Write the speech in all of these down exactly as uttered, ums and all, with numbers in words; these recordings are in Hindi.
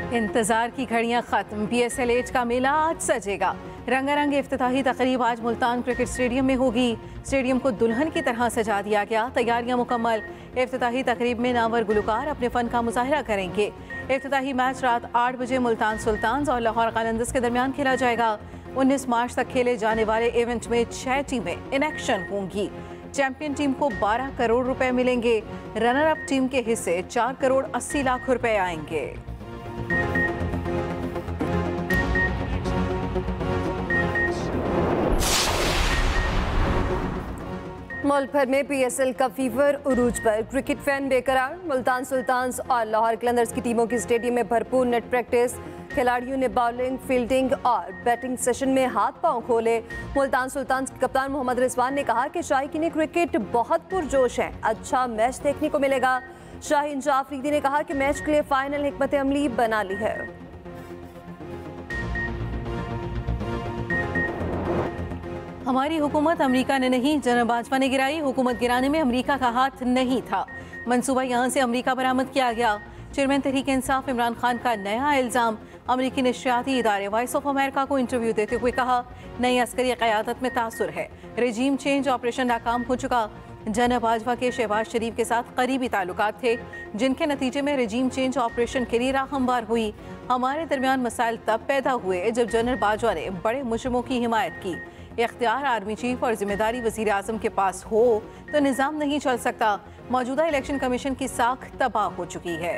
इंतजार की घड़ियां खत्म। पी एस एल एच का मेला आज सजेगा। रंगारंग इफ्तिताही तकरीब आज मुल्तान क्रिकेट स्टेडियम में होगी। स्टेडियम को दुल्हन की तरह सजा दिया गया, तैयारियां मुकम्मल। इफ्तिताही तकरीब में नामवर गुलकार अपने फन का मुजाहिरा करेंगे। इफ्तिताही मैच रात आठ बजे मुल्तान सुल्तान्स और लाहौर कलंदर्स के दरमियान खेला जाएगा। उन्नीस मार्च तक खेले जाने वाले इवेंट में छह टीमें इन एक्शन होंगी। चैंपियन टीम को बारह करोड़ रुपए मिलेंगे। रनर अप टीम के हिस्से चार करोड़ अस्सी लाख रुपए आएंगे। मुल्क भर में पी एस एल का फीवर उरूज पर। क्रिकेट फैन बेकरार। मुल्तान सुल्तान्स और लाहौर कलंदर्स की टीमों की स्टेडियम में भरपूर नेट प्रैक्टिस। खिलाड़ियों ने बॉलिंग, फील्डिंग और बैटिंग सेशन में हाथ पांव खोले। मुल्तान सुल्तान्स के कप्तान मोहम्मद रिजवान ने कहा कि शाहीन क्रिकेट बहुत पुरजोश है, अच्छा मैच देखने को मिलेगा। शाहीन जाफरीदी ने कहा कि मैच के लिए फाइनल हिकमत अमली बना ली है। हमारी हुकूमत अमेरिका ने नहीं, जनरल बाजवा ने गिराई। हुकूमत गिराने में अमेरिका का हाथ नहीं था। मंसूबा यहां से अमेरिका बरामद किया गया। चेयरमैन तहरीक इंसाफ इमरान खान का नया इल्ज़ाम। अमेरिकी नशरियाती इदारे वॉइस ऑफ अमेरिका को इंटरव्यू देते हुए कहा, नई अस्करी क़यादत में तासुर है। रेजीम चेंज ऑपरेशन नाकाम हो चुका। जनरल बाजवा के शहबाज शरीफ के साथ करीबी ताल्लुकात थे, जिनके नतीजे में रेजीम चेंज ऑपरेशन के लिए राह हमवार हुई। हमारे दरमियान मसाइल तब पैदा हुए जब जनरल बाजवा ने बड़े मुजरिमों की हिमायत की। इख्तियार आर्मी चीफ और जिम्मेदारी वज़ीर आज़म के पास हो तो निज़ाम नहीं चल सकता। मौजूदा इलेक्शन कमीशन की साख तबाह हो चुकी है।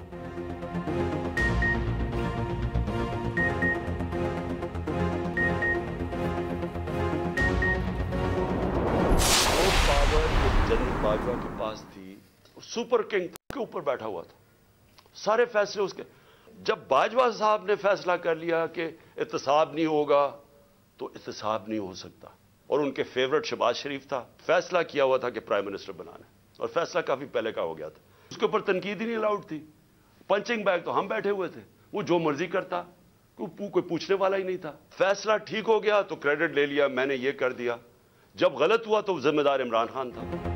वो पावर जनरल बाजवा के पास थी, सुपर किंग के ऊपर बैठा हुआ था, सारे फैसले उसके। जब बाजवा साहब ने फैसला कर लिया कि एहतसाब नहीं होगा तो एहतसाब नहीं हो सकता, और उनके फेवरेट शहबाज शरीफ था, फैसला किया हुआ था कि प्राइम मिनिस्टर बनाना, और फैसला काफी पहले का हो गया था। उसके ऊपर तनकीद ही नहीं अलाउड थी। पंचिंग बैग तो हम बैठे हुए थे, वो जो मर्जी करता, कोई पूछने वाला ही नहीं था। फैसला ठीक हो गया तो क्रेडिट ले लिया, मैंने ये कर दिया। जब गलत हुआ तो जिम्मेदार इमरान खान था।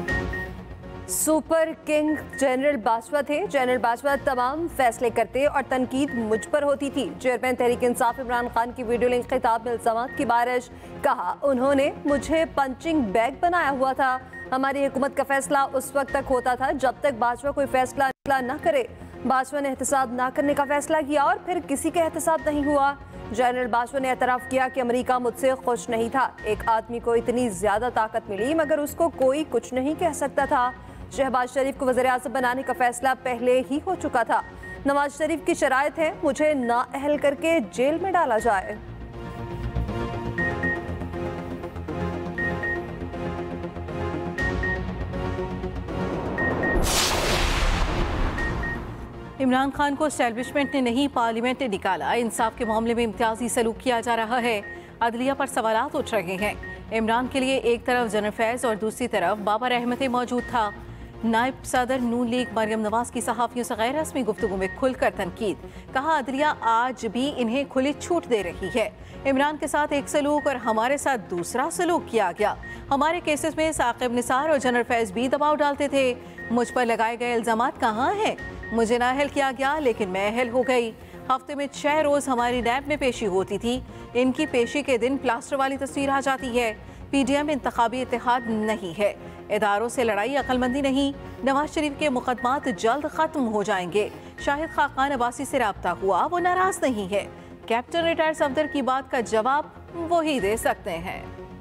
सुपर किंग जनरल बाजवा थे। जनरल बाजवा तमाम फैसले करते और तनकीद मुझ पर होती थी। चेयरमैन तहरीक इंसाफ इमरान खान की वीडियो लिंक खिताब में इल्जामात की बारिश। कहा, उन्होंने मुझे पंचिंग बैग बनाया हुआ था। हमारी हुकूमत का फैसला उस वक्त तक होता था जब तक बाजवा कोई फैसला न करे। बाजवा ने एहतसाब न करने का फैसला किया और फिर किसी का एहतसाब नहीं हुआ। जनरल बाजवा ने एतराफ़ किया कि अमेरिका मुझसे खुश नहीं था। एक आदमी को इतनी ज्यादा ताकत मिली मगर उसको कोई कुछ नहीं कह सकता था। शहबाज शरीफ को वज़ीर आज़म बनाने का फैसला पहले ही हो चुका था। नवाज शरीफ की शराइत है मुझे नाअहल करके जेल में डाला जाए। इमरान खान को एस्टैब्लिशमेंट ने नहीं, पार्लियामेंट ने निकाला। इंसाफ के मामले में इम्तियाजी सलूक किया जा रहा है। अदलिया पर सवालात उठ रहे हैं। इमरान के लिए एक तरफ जनरल फैज़ और दूसरी तरफ बाबर रहमती मौजूद था। नायब सदर नून लीग मरियम नवाज की सहाफ़ियों से गैर रस्मी गुफ्तगू में खुलकर तनकीद। कहा, अदलिया आज भी इन्हें खुली छूट दे रही है। इमरान के साथ एक सलूक और हमारे साथ दूसरा सलूक किया गया। हमारे केसेस में साकिब निसार और जनरल फैज़ भी दबाव डालते थे। मुझ पर लगाए गए इल्ज़ामात कहाँ हैं? मुझे नाअहल किया गया लेकिन मैं अहल हो गई। हफ्ते में छह रोज़ हमारी नैब में पेशी होती थी। इनकी पेशी के दिन प्लास्टर वाली तस्वीर आ जाती है। पी डी एम इंतखाबी इत्तेहाद नहीं है। इदारों से लड़ाई अक्लमंदी नहीं। नवाज शरीफ के मुकदमात जल्द खत्म हो जाएंगे। शाहिद खाकान अब्बासी से राब्ता हुआ, वो नाराज नहीं है। कैप्टन रिटायर्ड सफदर की बात का जवाब वो ही दे सकते हैं।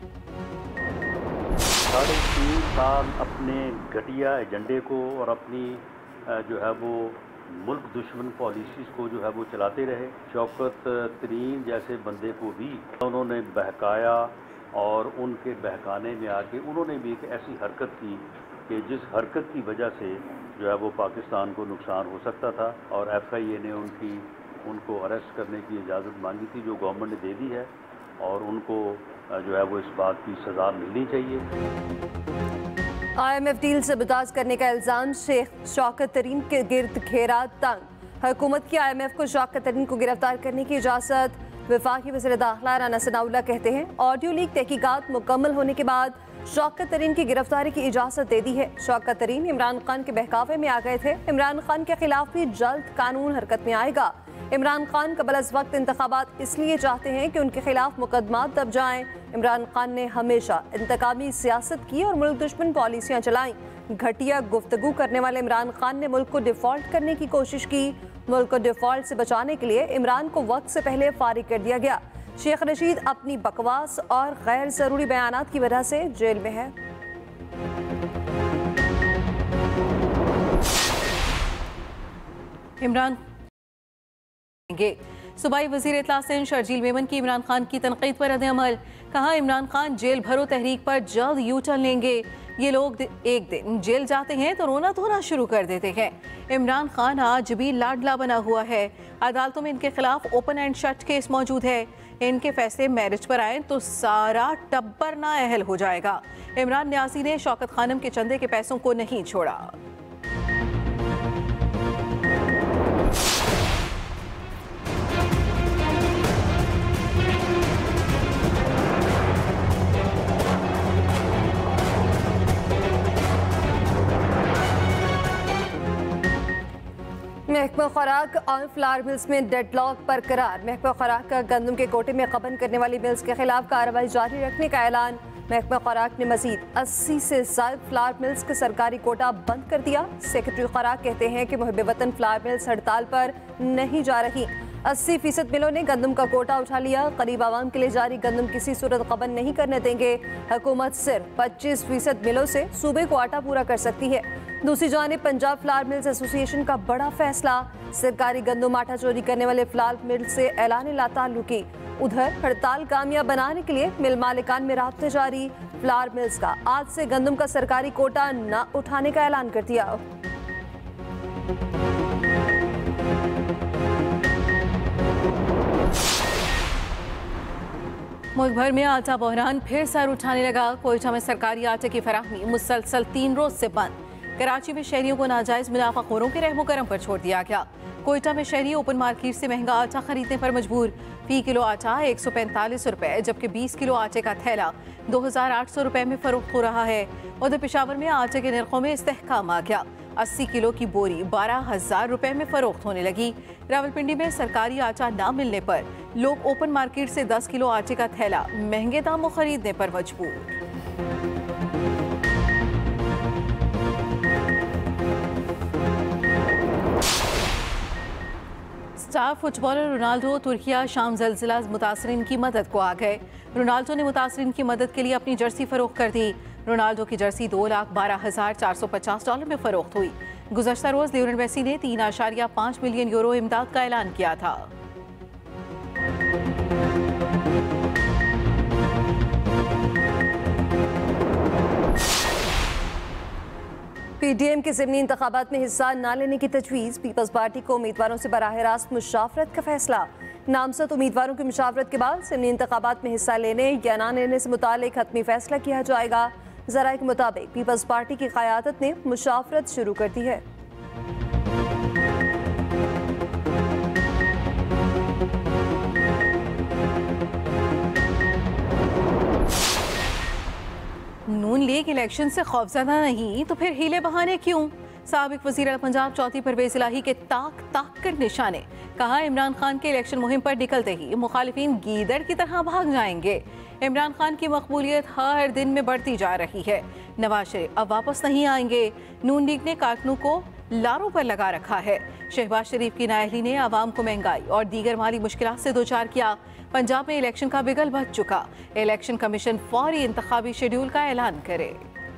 साढ़े तीन साल अपने घटिया एजेंडे को और अपनी जो है वो मुल्क दुश्मन पॉलिसीज़ को जो है वो चलाते रहे। शौकत तरीन जैसे बंदे को भी उन्होंने बहकाया और उनके बहकाने में आके उन्होंने भी एक ऐसी हरकत की कि जिस हरकत की वजह से जो है वो पाकिस्तान को नुकसान हो सकता था, और एफ आई ए ने उनकी उनको अरेस्ट करने की इजाज़त मांगी थी, जो गवर्नमेंट ने दे दी है, और उनको जो है वो इस बात की सज़ा मिलनी चाहिए। आई एम एफ डील से बर्दाश्त करने का इल्ज़ाम। शेख शौकत तरीन के गिर्द घेरा तंग। हुकूमत की आई एम एफ को शौकत तरीन को गिरफ्तार करने की इजाज़त। वफाकी वज़ीर दाखिला राना सनाउल्लाह कहते हैं, ऑडियो लीक तहकीकात मुकम्मल होने के बाद शौकत तरीन की गिरफ्तारी की इजाजत दे दी है। शौकत तरीन इमरान खान के बहकावे में आ गए थे। इमरान खान के खिलाफ भी जल्द कानून हरकत में आएगा। इमरान खान कबल अज वक्त इंतखाबात इसलिए चाहते हैं कि उनके खिलाफ मुकदमा दब जाएं। इमरान खान ने हमेशा इंतकामी सियासत की और मुल्क दुश्मन पॉलिसियां चलाई। घटिया गुफ्तगू करने वाले इमरान खान ने मुल्क को डिफॉल्ट करने की कोशिश की। मुल्क को डिफॉल्ट से बचाने के लिए इमरान को वक्त से पहले फारिग कर दिया गया। शेख रशीद अपनी बकवास और गैर जरूरी बयानात की वजह से जेल में है। इमरान सूबाई वजीर इत्तला सिंध शर्जील मेमन की इमरान खान की तनकीद पर रद्द-ए-अमल। कहा, इमरान खान जेल भरो तहरीक पर जल्द यू टर्न लेंगे। ये लोग एक दिन जेल जाते हैं तो रोना धोना शुरू कर देते हैं। इमरान खान आज भी लाडला बना हुआ है। अदालतों में इनके खिलाफ ओपन एंड शट केस मौजूद है। इनके फैसले मैरिज पर आए तो सारा टब्बर नाअहल हो जाएगा। इमरान न्याजी ने शौकत खानम के चंदे के पैसों को नहीं छोड़ा। महकमा खुराक और फ्लावर मिल्स में डेडलॉक बरकरार। महकमा खुराक का गंदम के कोटे में कबन करने वाली मिल्स के खिलाफ कार्रवाई जारी रखने का ऐलान। महकमा खुराक ने मजीद अस्सी से ज्यादा फ्लावर मिल्स का सरकारी कोटा बंद कर दिया। सेक्रेटरी खुराक कहते हैं कि मुहब्बे वतन फ्लावर मिल्स हड़ताल पर नहीं जा रही। अस्सी फीसद मिलों ने गंदम का कोटा उठा लिया। करीब आवाम के लिए जारी गंदम किसी सूरत कबन नहीं करने देंगे। हुकूमत सिर्फ पच्चीस फीसद मिलों से सूबे को आटा पूरा कर सकती है। दूसरी जानिब पंजाब फ्लावर मिल्स एसोसिएशन का बड़ा फैसला। सरकारी गंदम आटा चोरी करने वाले फ्लावर मिल से ऐलान ला ताल्लुकी। उधर हड़ताल कामयाब बनाने के लिए मिल मालिकान में राब्ते जारी। फ्लावर मिल्स का आज से गंदम का सरकारी कोटा न उठाने का ऐलान कर दिया। मुल्क भर में आटा बहरान फिर सर उठाने लगा। कोयटा में सरकारी आटे की फराहमी मुसलसल तीन रोज से बंद। कराची में शहरियों को नाजायज मुनाफाखोरों के रहमो करम पर छोड़ दिया गया। कोयटा में शहरी ओपन मार्केट से महंगा आटा खरीदने पर मजबूर। फी किलो आटा एक सौ पैंतालीस रुपए जबकि बीस किलो आटे का थैला दो हजार आठ सौ रुपए में फरोख्त हो रहा है। उधर पेशावर में आटे के नरखों में इस्तेहकाम आ गया। अस्सी किलो की बोरी बारह हजार रुपए में फरोख्त होने लगी। रावलपिंडी में सरकारी आटा ना मिलने पर लोग ओपन मार्केट से दस किलो आटे का थैला महंगे दामों खरीदने पर मजबूर। स्टार फुटबॉलर रोनाल्डो तुर्किया शाम ज़लज़ला मुतासरीन की मदद को आ गए। रोनाल्डो ने मुतासरीन की मदद के लिए अपनी जर्सी फरोख्त कर दी। रोनाल्डो की जर्सी दो लाख बारह हजार चार सौ पचास डॉलर में फरोख्त हुई। गुज़श्ता रोज लियोनेल मेसी ने तीन आशारिया पाँच मिलियन यूरो इमदाद का ऐलान किया था। पीडीएम के ज़िमनी इंतखाबात में हिस्सा न लेने की तजवीज़। पीपल्स पार्टी को उम्मीदवारों से बराह रास्त मुशावरत का फैसला। नामजद उम्मीदवारों की मुशावरत के बाद ज़िमनी इंतखाबात में हिस्सा लेने या न लेने से मुतालिक हतमी फैसला किया जाएगा। ज़राए के मुताबिक पीपल्स पार्टी की क़यादत ने मुशावरत शुरू कर दी है। नून लीग इलेक्शन से खौफजदा नहीं तो फिर हीले बहाने क्यों? साबिक वज़ीर पंजाब चौथी परवेज़ इलाही के ताक ताक कर निशाने। कहा, इमरान खान के इलेक्शन मुहिम पर निकलते ही मुखालिफिन गीदड़ की तरह भाग जाएंगे। इमरान खान की मकबूलियत हर दिन में बढ़ती जा रही है। नवाज शरीफ अब वापस नहीं आएंगे। नून लीग ने कारकुनों को लारों पर लगा रखा है। शहबाज शरीफ की नाअहली ने आवाम को महंगाई और दीगर माली मुश्किलात से दो चार किया। पंजाब में इलेक्शन का बिगल बच चुका। इलेक्शन कमीशन फौरी इंतखाबी शेड्यूल का ऐलान करे।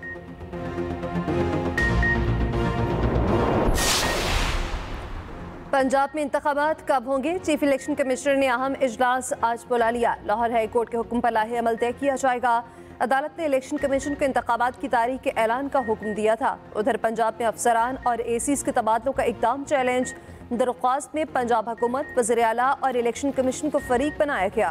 पंजाब में इंतखाबात कब होंगे? चीफ इलेक्शन कमिश्नर ने अहम इजलास आज बुला लिया। लाहौर हाई कोर्ट के हुक्म पर लाहे अमल तय किया जाएगा। अदालत ने इलेक्शन कमीशन को इंतखाबात की तारीख के ऐलान का हुक्म दिया था। उधर पंजाब में अफसरान और एसीज के तबादलों का इकदाम चैलेंज। दरख्वास्त में पंजाब हुकूमत, वज़ीर आला और इलेक्शन कमीशन को फरीक बनाया गया।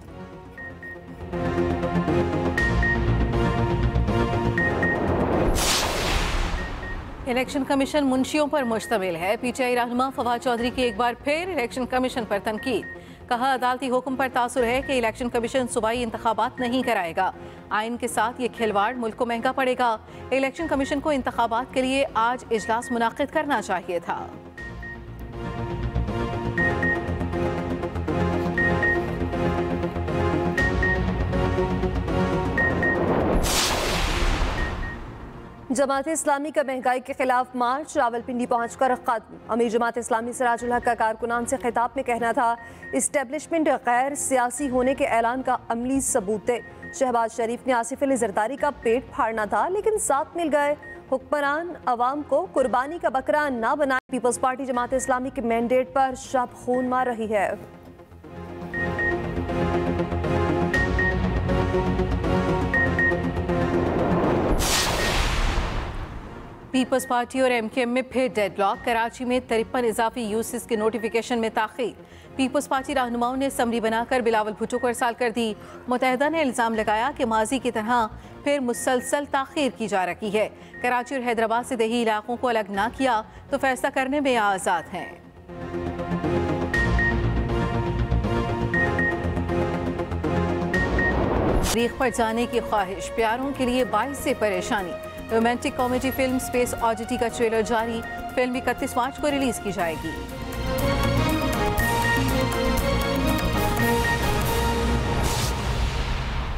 इलेक्शन कमीशन मुंशियों पर मुश्तमिल है। पीटीआई रहनुमा फवाद चौधरी की एक बार फिर इलेक्शन कमीशन पर तनकीद। कहा, अदालती हुक्म पर तासुर है कि इलेक्शन कमीशन सूबाई इंतखाबात नहीं कराएगा। आइन के साथ ये खिलवाड़ मुल्क को महंगा पड़ेगा। इलेक्शन कमीशन को इंतखाबात के लिए आज इजलास मुनाकिद करना चाहिए था। जमात इस्लामी का महंगाई के खिलाफ मार्च रावलपिंडी पहुंचकर खत्म। अमीर जमात इस्लामी सिराजुल हक का कारकुनान से खिताब में कहना था, इस्टेब्लिशमेंट गैर सियासी होने के ऐलान का अमली सबूत है। शहबाज शरीफ ने आसिफ अली जरदारी का पेट फाड़ना था, लेकिन साथ मिल गए। हुक्मरान अवाम को कुर्बानी का बकरा ना बनाए। पीपल्स पार्टी जमात इस्लामी के मैंडेट पर शब खून मार रही है। पीपल्स पार्टी और एमकेएम में फिर डेडलॉक। कराची में तिरपन इजाफी यूसिस के नोटिफिकेशन में ताखीर। पीपल्स पार्टी रहनुमाओं ने समरी बनाकर बिलावल भुट्टो को अरसाल कर दी। मुत्तहिदा ने इल्ज़ाम लगाया कि माजी की तरह फिर मुसलसल ताखीर की जा रही है। कराची और हैदराबाद से देही इलाकों को अलग ना किया तो फैसला करने में आज़ाद हैं। तारीख पर जाने की ख्वाहिश, प्यारों के लिए बाइस से परेशानी। Romantic comedy film Space Oddity का ट्रेलर जारी। फिल्म इकतीस मार्च को रिलीज की जाएगी।